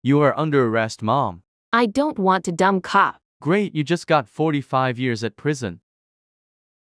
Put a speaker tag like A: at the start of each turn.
A: You are under arrest, Mom.
B: I don't want to dumb cop.
A: Great, you just got 45 years at prison.